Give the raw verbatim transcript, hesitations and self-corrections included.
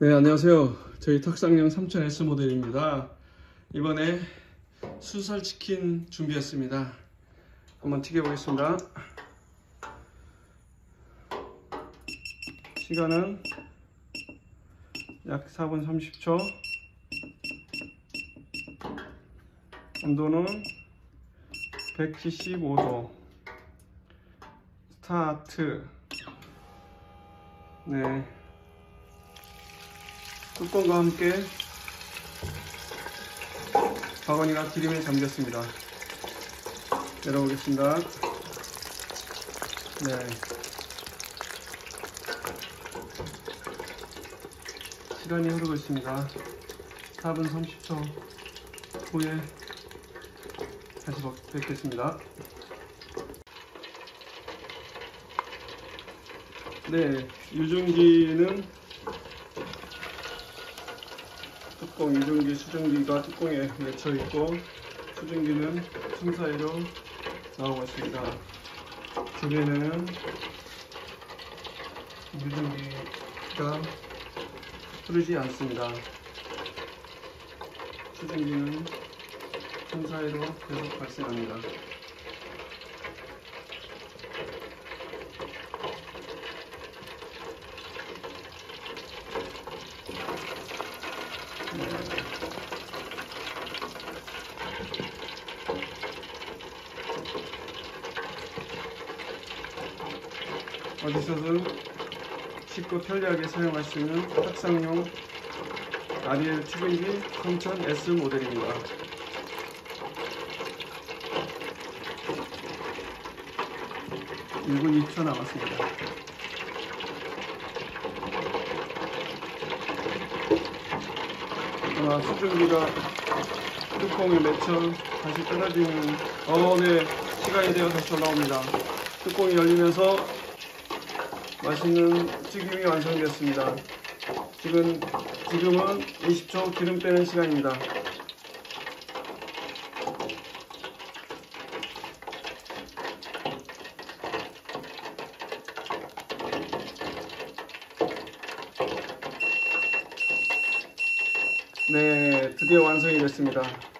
네, 안녕하세요. 저희 탁상용 삼천 에스 모델입니다. 이번에 순살치킨 준비했습니다. 한번 튀겨보겠습니다. 시간은 약 사 분 삼십 초. 온도는 백칠십오 도. 스타트. 네. 뚜껑과 함께 바구니가 기름에 잠겼습니다. 열어보겠습니다. 네. 시간이 흐르고 있습니다. 사 분 삼십 초 후에 다시 뵙겠습니다. 네, 유증기는 뚜껑, 유증기, 수증기가 뚜껑에 맺혀 있고 수증기는 틈 사이로 나오고 있습니다. 주변에는 유증기가 흐르지 않습니다. 수증기는 틈 사이로 계속 발생합니다. 어디서든 쉽고 편리하게 사용할 수 있는 탁상용 아리엘 튜빙기 삼천 에스 모델입니다. 일 분 이 초 남았습니다. 아마 수증기가 뚜껑에 맺혀 다시 떨어지는 어, 네, 시간이 되어 다시 올라옵니다. 뚜껑이 열리면서 맛있는 튀김이 완성되었습니다. 지금, 지금은 이십 초 기름 빼는 시간입니다. 네, 드디어 완성이 됐습니다.